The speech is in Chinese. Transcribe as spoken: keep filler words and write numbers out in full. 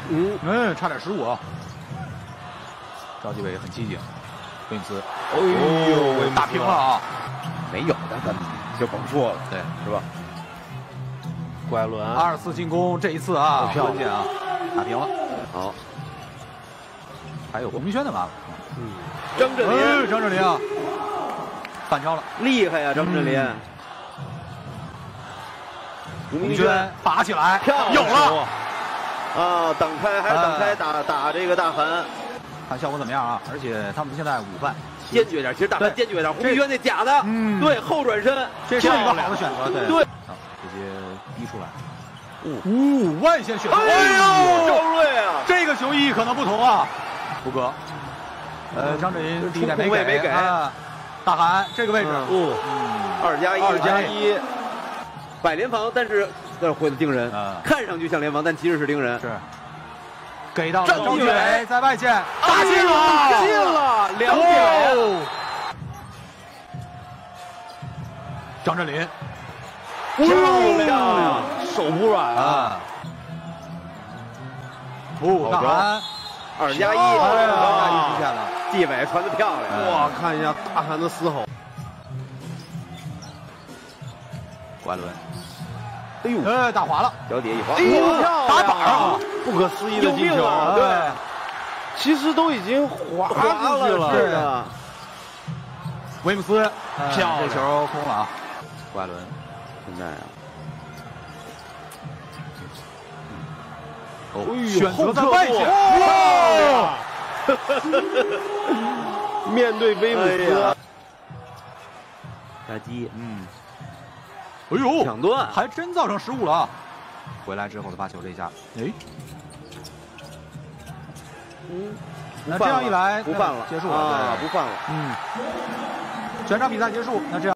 嗯嗯，差点失误啊！赵继伟很机警，威姆斯，哎呦，打平了啊！ 没有的咱们就甭说了， 对， 是吧？怪伦二次进攻这一次啊，关键啊，打平了。 好， 还有吴明轩的嘛？ 嗯，张镇麟， 张镇麟啊，反超了， 厉害呀，张镇麟。 吴明轩拔起来， 漂亮， 有了啊！挡开还是挡开，打打这个大韩， 看效果怎么样啊？而且他们现在午饭坚决点，其实大韩坚决点。胡明轩那假的，嗯，对，后转身， 这是一个好的选择，对对。 好，直接逼出来， 五万线选择， 哎呦，赵睿啊， 这个球意义可能不同啊。胡歌，呃，张镇麟第一点没给，没给。大韩这个位置， 嗯，二加一，二加一。摆联防，但是呃会盯人，嗯，看上去像联防，但其实是盯人。 是，给到了赵继伟在外线，打进了，进了，两点。 张镇麟， 漂亮，手不软啊！ 哦，大韩， 二加一， 二加一出现了。 继伟传的漂亮，哇，看一下大韩的嘶吼。 关伦， 哎呦， 呃，打滑了， 脚底下一滑， 哎呦，打板啊， 不可思议的进球，对，其实都已经滑进去了，是的。 威姆斯，漂亮，这球空了啊，关伦， 现在啊， 哦，选择在外线， 面对威姆斯，打击，嗯。 哎呦， 抢断还真造成失误了啊！回来之后的发球这一下，哎， 嗯， 那这样一来， 不犯了， 结束了啊，不犯了， 嗯，全场比赛结束，那这样。